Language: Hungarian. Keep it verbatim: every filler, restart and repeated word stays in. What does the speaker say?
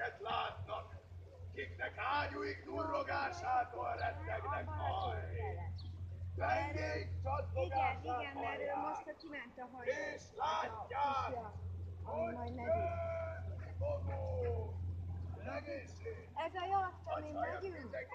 ilyeneket látnak, kiknek ágyúik durrogásától rettegnek majd. Tengék csattogását hallják, és látják, hogy jön Bogó. Egészség! Ez a jó, amin megyünk.